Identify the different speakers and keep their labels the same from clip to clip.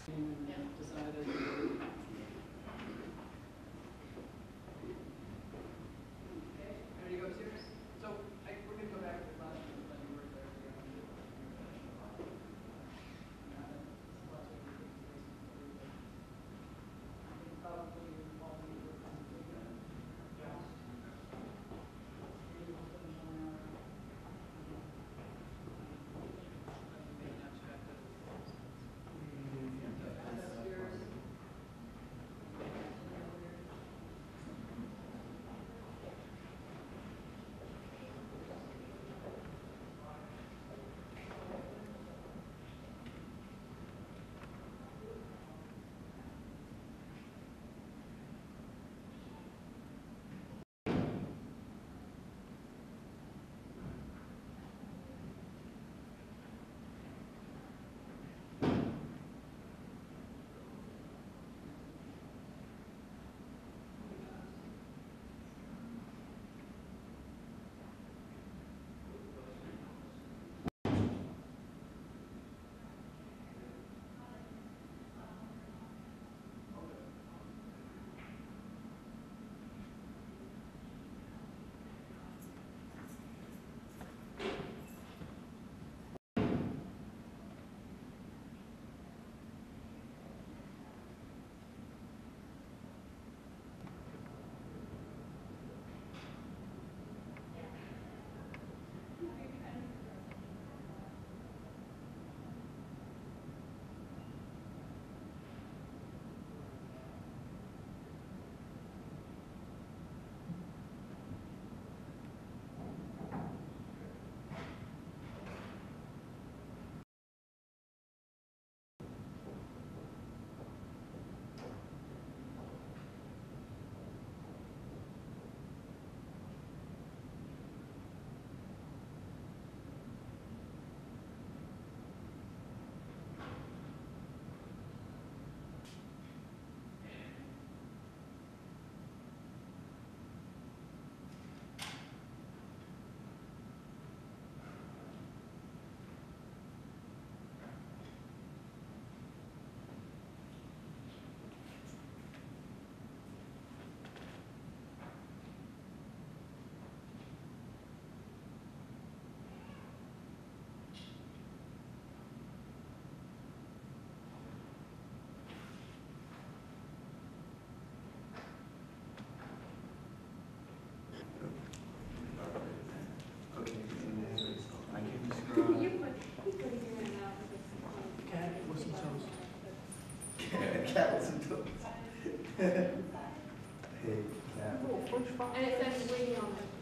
Speaker 1: And it says waiting on it.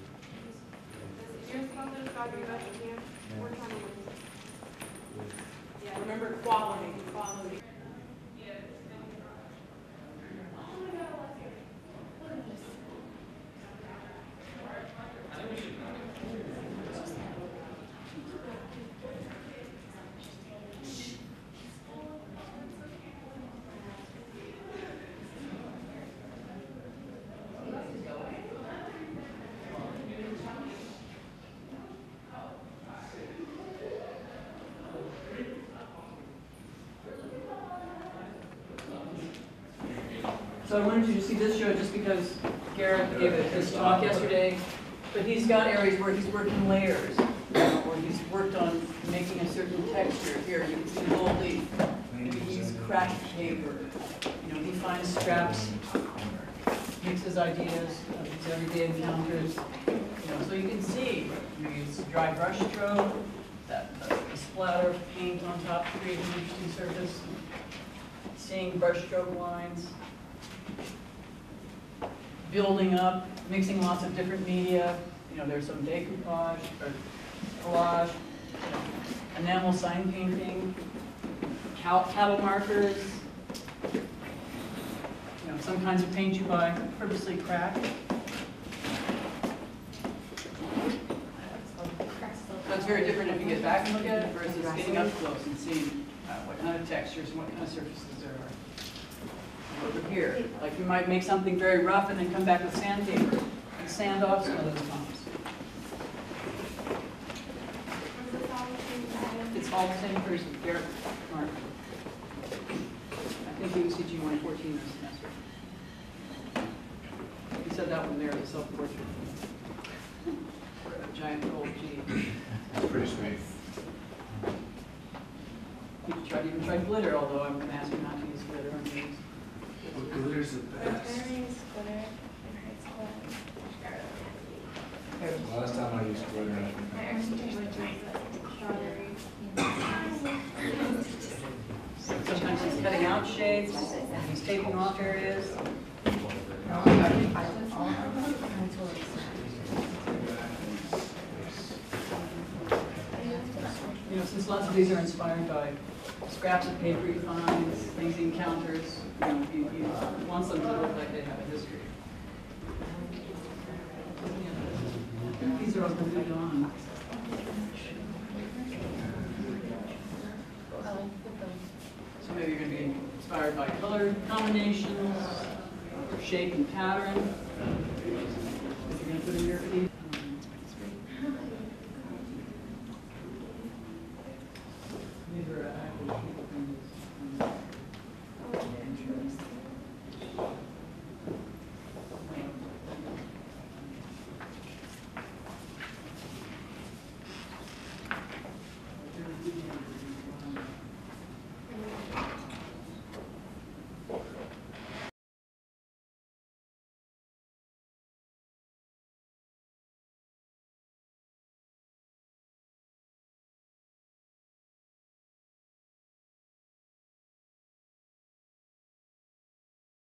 Speaker 1: You're supposed to describe your budget here. We're trying to wait. Yeah, remember quality. Quality.
Speaker 2: So I wanted you to see this show just because Garet gave his talk yesterday, but he's got areas where he's working layers, where he's worked on making a certain texture. Here, you can see gold leaf. Maybe he's cracked paper. He finds scraps, mixes ideas of his everyday encounters. So you can see, maybe it's a dry brush stroke, that splatter of paint on top creates an interesting surface. Seeing brush stroke lines. Building up, mixing lots of different media. There's some decoupage or collage, enamel sign painting, cattle markers, some kinds of paint you buy purposely cracked. So it's very different if you get back and look at it versus getting up close and seeing what kind of textures and what kind of surfaces there are. Over here, like you might make something very rough and then come back with sandpaper and sand off some of those bumps. It's all the same person, Garet mark. 22 ECG 114 this semester. He said that one there, the self-portrait. A giant old G.
Speaker 3: That's pretty sweet.
Speaker 2: He even tried glitter, although I'm going to ask him not to use glitter on these.
Speaker 3: Well, glitter's the best. Last time I used glitter,
Speaker 2: Sometimes he's cutting out shapes, he's taking off areas. You know, since lots of these are inspired by scraps of paper he finds, things he encounters, you know, he wants them to look like they have a history. These are all glued on. So maybe you're going to be inspired by color combinations, shape and pattern. If you're going to put in your piece.